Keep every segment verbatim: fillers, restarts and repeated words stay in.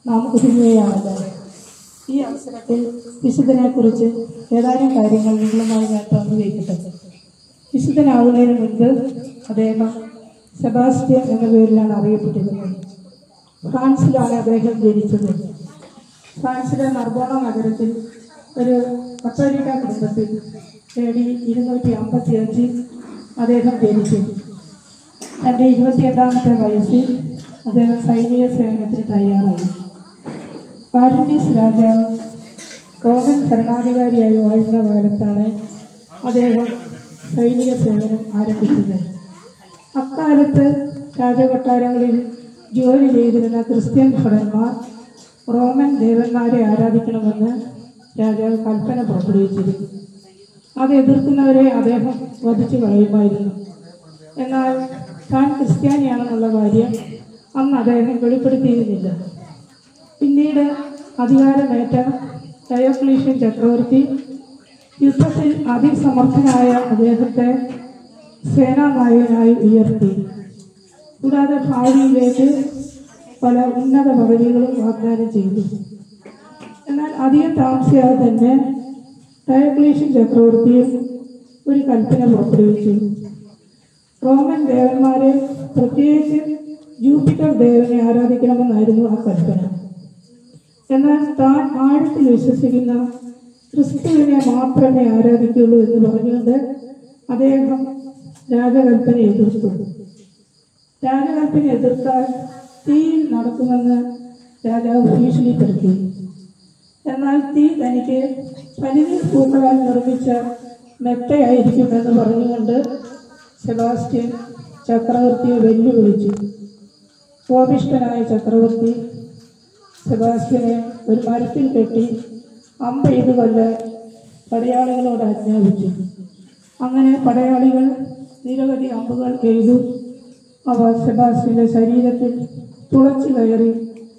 നാം ഒരുങ്ങുകയാണല്ലോ. ഈ അവസരത്തിൽ വിശുദ്ധനെക്കുറിച്ച് ഏതാനും കാര്യങ്ങൾ നിങ്ങളുമായി ഞാൻ പങ്കുവയ്ക്കട്ടെ. വിശുദ്ധനാകുന്നതിന് മുൻപ് അദ്ദേഹം സെബാസ്റ്റ്യൻ എന്ന പേരിലാണ് അറിയപ്പെട്ടിരുന്നത്. ഫ്രാൻസിലാണ് അദ്ദേഹം ജനിച്ചത്. ഫ്രാൻസിലെ നർബോണ നഗരത്തിൽ ഒരു കത്തോലിക്ക കുടുംബത്തിൽ എ ഡി ഇരുന്നൂറ്റി അമ്പത്തി അഞ്ചിൽ അദ്ദേഹം ജനിച്ചു. തൻ്റെ ഇരുപത്തിയെട്ടാമത്തെ വയസ്സിൽ അദ്ദേഹം സൈനിക സേവനത്തിന് തയ്യാറായി. പാരന്റീസ് രാജാവ് റോമൻ ഭരണാധികാരിയായി വാഴുന്ന കാലത്താണ് അദ്ദേഹം സൈനിക സേവനം ആരംഭിച്ചത്. അക്കാലത്ത് രാജകൊട്ടാരങ്ങളിൽ ജോലി ചെയ്തിരുന്ന ക്രിസ്ത്യൻ ഭടന്മാർ റോമൻ ദേവന്മാരെ ആരാധിക്കണമെന്ന് രാജാവ് കൽപ്പന പുറപ്പെടുവിച്ചിരുന്നു. അത് എതിർക്കുന്നവരെ അദ്ദേഹം വധിച്ചു കളയുമായിരുന്നു. എന്നാൽ താൻ ക്രിസ്ത്യാനിയാണെന്നുള്ള കാര്യം അന്ന് അദ്ദേഹം വെളിപ്പെടുത്തിയിരുന്നില്ല. പിന്നീട് അധികാരമേറ്റ ഡയോക്ലീഷ്യൻ ചക്രവർത്തി യുദ്ധത്തിൽ അതിസമർത്ഥനായ അദ്ദേഹത്തെ സേനാനായകനായി ഉയർത്തി. കൂടാതെ ഭാവിയിലേക്ക് പല ഉന്നത പദവികളും വാഗ്ദാനം ചെയ്തു. എന്നാൽ അധികം താമസിയാതെ തന്നെ ഡയോക്ലീഷ്യൻ ചക്രവർത്തി ഒരു കൽപ്പന പുറപ്പെടുവിച്ചു. റോമൻ ദേവന്മാരെ, പ്രത്യേകിച്ച് ജൂപ്പിറ്റർ ദേവനെ ആരാധിക്കണമെന്നായിരുന്നു ആ കൽപ്പന. എന്നാൽ താൻ ആഴത്തിൽ വിശ്വസിക്കുന്ന ക്രിസ്തുവിനെ മാത്രമേ ആരാധിക്കുള്ളൂ എന്ന് പറഞ്ഞുകൊണ്ട് അദ്ദേഹം രാജകൽപ്പന എതിർത്തു. രാജകൽപ്പന എതിർത്താൽ തീയിൽ നടക്കുമെന്ന് രാജാവ് ഭീഷണിപ്പെടുത്തി. എന്നാൽ തീ തനിക്ക് പനിനീർ പൂക്കളാൽ നിർമ്മിച്ച മെത്തയായിരിക്കുമെന്ന് പറഞ്ഞുകൊണ്ട് സെബാസ്റ്റ്യൻ ചക്രവർത്തിയെ വെല്ലുവിളിച്ചു. കോപിഷ്ഠനായ ചക്രവർത്തി സെബാസ്റ്റ്യനെ ഒരു മരത്തിൽ കെട്ടി അമ്പെയ്ത് കൊല്ലാൻ പടയാളികളോട് ആജ്ഞാപിച്ചു. അങ്ങനെ പടയാളികൾ നിരവധി അമ്പുകൾ എയ്തു. അവ സെബാസ്റ്റ്യന്റെ ശരീരത്തിൽ തുളച്ചു കയറി.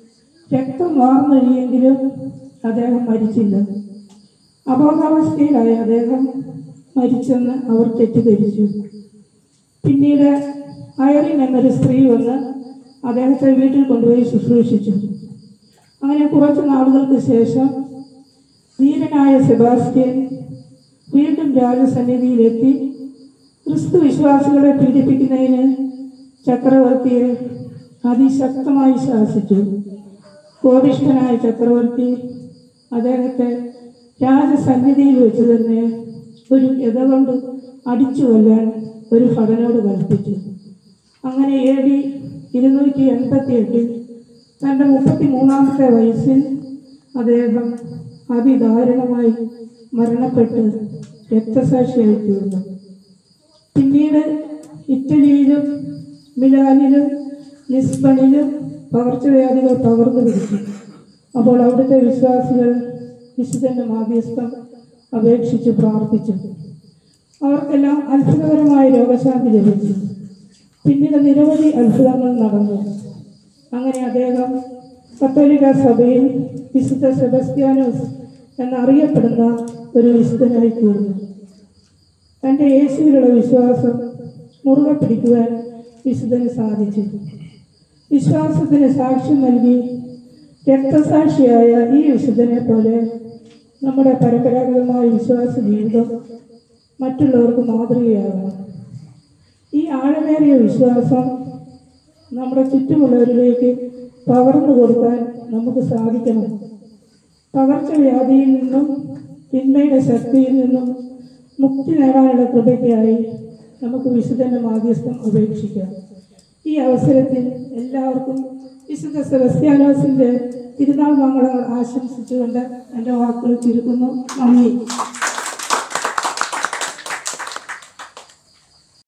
രക്തം വാർന്നൊഴിയെങ്കിലും അദ്ദേഹം മരിച്ചില്ല. അബോധാവസ്ഥയിലായ അദ്ദേഹം മരിച്ചെന്ന് അവർ തെറ്റിദ്ധരിച്ചു. പിന്നീട് ഐറിൻ എന്നൊരു സ്ത്രീ വന്ന് അദ്ദേഹത്തെ വീട്ടിൽ കൊണ്ടുപോയി ശുശ്രൂഷിച്ചു. അങ്ങനെ കുറച്ച് നാളുകൾക്ക് ശേഷം ധീരനായ സെബാസ്റ്റ്യൻ വീണ്ടും രാജസന്നിധിയിലെത്തി ക്രിസ്തു വിശ്വാസികളെ പീഡിപ്പിക്കുന്നതിന് ചക്രവർത്തിയെ അതിശക്തമായി ശാസിച്ചു. കോപിഷ്ഠനായ ചക്രവർത്തി അദ്ദേഹത്തെ രാജസന്നിധിയിൽ വെച്ച് തന്നെ ഒരു ഗദ കൊണ്ട് അടിച്ചു കൊല്ലാൻ ഒരു ഭടനോട് കൽപ്പിച്ചു. അങ്ങനെ എ ഡി ഇരുന്നൂറ്റി എൺപത്തി എട്ടിൽ തൻ്റെ മുപ്പത്തി മൂന്നാമത്തെ വയസ്സിൽ അദ്ദേഹം അതിദാരുണമായി മരണപ്പെട്ട് രക്തസാക്ഷിയായി തീർന്നു. പിന്നീട് ഇറ്റലിയിലും മിലാനിലും ലിസ്ബണിലും പകർച്ചവ്യാധികൾ പകർന്നു പിടിച്ചു. അപ്പോൾ അവിടുത്തെ വിശ്വാസികൾ വിശുദ്ധന്റെ മാധ്യസ്ഥം അപേക്ഷിച്ച് പ്രാർത്ഥിച്ചു. അവർക്കെല്ലാം അത്ഭുതകരമായ രോഗശാന്തി ലഭിച്ചു. പിന്നീട് നിരവധി അത്ഭുതങ്ങൾ നടന്നു. അങ്ങനെ അദ്ദേഹം കത്തോലിക്ക സഭയിൽ വിശുദ്ധ സെബസ്ത്യാനോസ് എന്നറിയപ്പെടുന്ന ഒരു വിശുദ്ധനായി തീർന്നു. തൻ്റെ യേശുവിലുള്ള വിശ്വാസം മുറുകെ പിടിക്കുവാൻ വിശുദ്ധന് സാധിച്ചു. വിശ്വാസത്തിന് സാക്ഷ്യം നൽകി രക്തസാക്ഷിയായ ഈ വിശുദ്ധനെ പോലെ നമ്മുടെ പരമ്പരാഗതമായ വിശ്വാസ ജീവിതം മറ്റുള്ളവർക്ക് മാതൃകയാകണം. ഈ ആഴമേറിയ വിശ്വാസം നമ്മുടെ ചുറ്റുമുള്ളവരിലേക്ക് പകർന്നു കൊടുക്കാൻ നമുക്ക് സാധിക്കണം. പകർച്ചവ്യാധിയിൽ നിന്നും തിന്മയുടെ ശക്തിയിൽ നിന്നും മുക്തി നേടാനുള്ള കൃപയ്ക്കായി നമുക്ക് വിശുദ്ധന്റെ മാധ്യസ്ഥം അപേക്ഷിക്കാം. ഈ അവസരത്തിൽ എല്ലാവർക്കും വിശുദ്ധ സെബസ്ത്യാനോസിന്റെ തിരുനാൾ മംഗളങ്ങൾ ആശംസിച്ചുകൊണ്ട് എൻ്റെ വാക്കുകൾ ചുരുക്കുന്നു. നന്ദി.